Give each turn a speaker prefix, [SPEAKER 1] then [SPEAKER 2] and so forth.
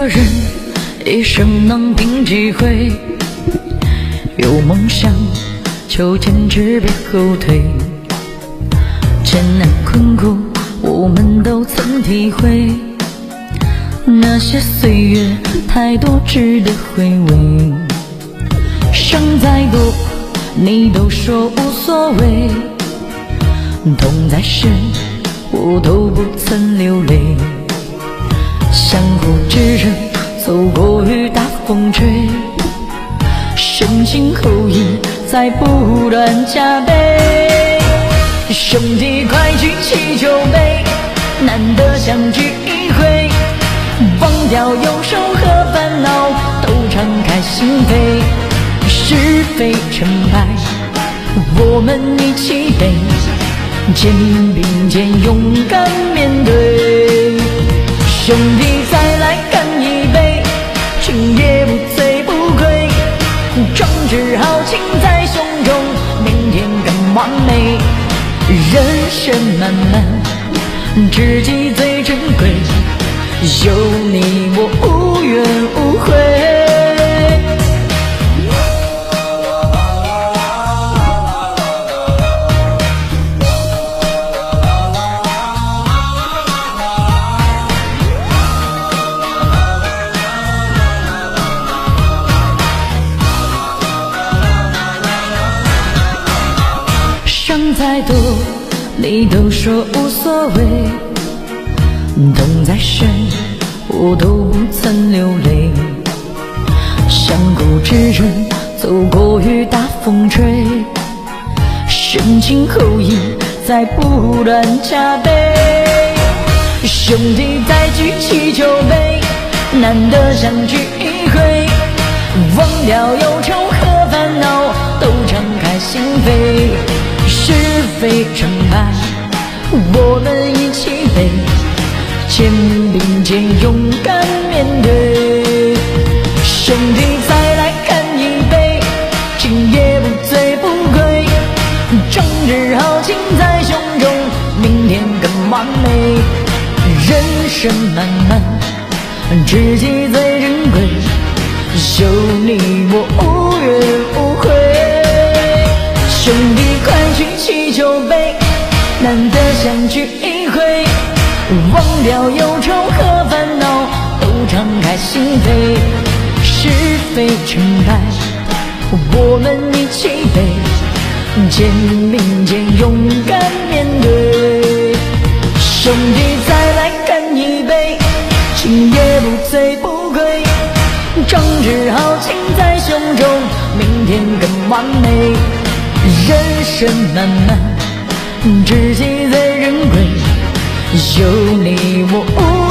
[SPEAKER 1] 人一生能拼几回？有梦想就坚持别后退，艰难困苦我们都曾体会，那些岁月太多值得回味。伤再多你都说无所谓，痛再深我都不曾流泪。相互支撑走过雨打风吹，深情厚谊在不断加倍。兄弟快举起酒杯，难得相聚一回，忘掉忧愁和烦恼，都敞开心扉。是非成败我们一起背，肩并肩勇敢面对。兄弟再来干一杯，今夜不醉不归，壮志豪情在胸中，明天更完美。人生漫漫，知己最珍贵，有你我无怨无悔。伤再多你都说无所谓，痛再深我都不曾流泪。相互支撑走过雨打风吹，深情厚谊在不断加倍。兄弟再举起酒杯，难得相聚一回，忘掉忧愁和烦恼，都敞开心扉。是非成败我们一起背，肩并肩勇敢面对。兄弟再来干一杯，今夜不醉不归，壮志豪情在胸中，明天更完美。人生漫漫，知己最珍贵，有你我无怨无悔。兄弟快举起酒杯，难得相聚一回，忘掉忧愁和烦恼，都敞开心扉。是非成败我们一起背，肩并肩勇敢面对。兄弟再来干一杯，今夜不醉不归，壮志豪情在胸中，明天更完美。人生漫漫，知己最珍贵，有你我无